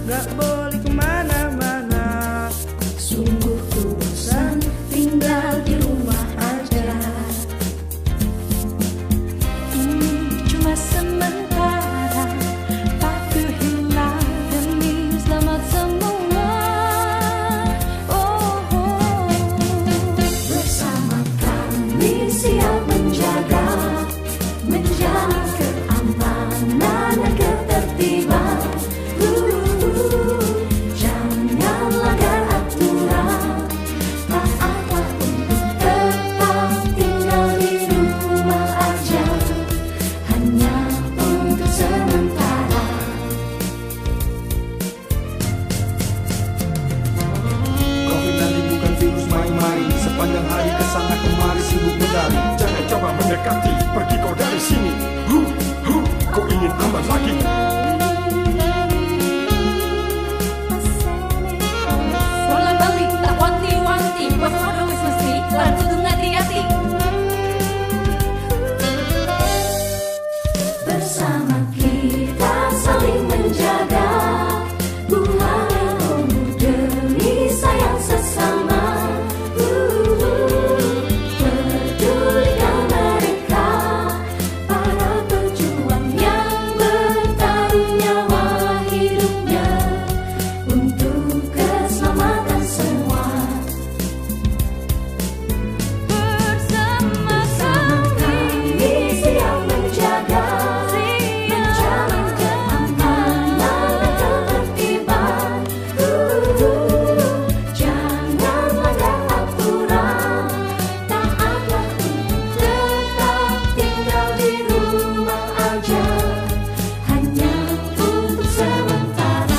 gak boleh kemana-mana. Sungguh ku bosan tinggal di rumah aja. Cuma sementara aku hilang demi selamat semua. Bersama kami siap menjaga keamanan dan ketertiban. Jangan langgar aturan, taatlah untuk tetap tinggal di rumah aja, hanya untuk sementara. COVID-19 bukan virus main-main. Sepanjang hari kesana kemari sibuk mencari. Jangan coba mendekati, pergi kau dari sini. Kau ingin aman lagi? Bola balik tak wanti-wanti, waspada wis mesti lan kudu ngati-ati. Bersama kita saling menjaga, buang umur demi sayang sesama. Pedulikan mereka, para pejuang yang bertaruh nyawa hidupnya untuk keselamatan semua. Bersama Kami siap menjaga, menjamin keamanan dan ketertiban. Jangan langgar aturan, taatlah untuk tetap tinggal di rumah aja, hanya untuk sementara.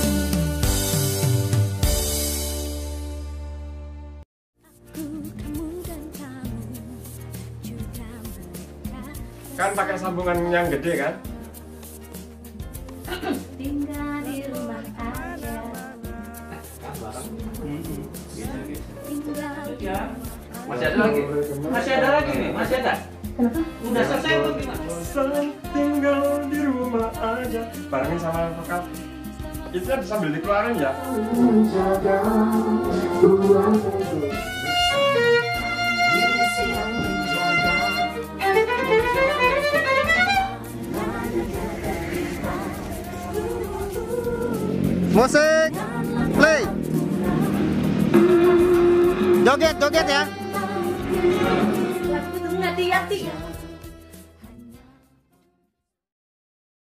kamu dan kamu juga mereka. Kan pakai sambungan yang gede kan? Tinggal di rumah aja, tinggal di Ya, masih ada lagi. Masih ada lagi nih, masih ada. Kenapa? Udah selesai atau gimana? Bosan tinggal di rumah aja. Barengin sama vokal. Itu kan sambil dikeluarin ya. menjaga buang umur. Siap menjaga. Musik, play. Joget, joget ya. Lan kudu ngati-ati.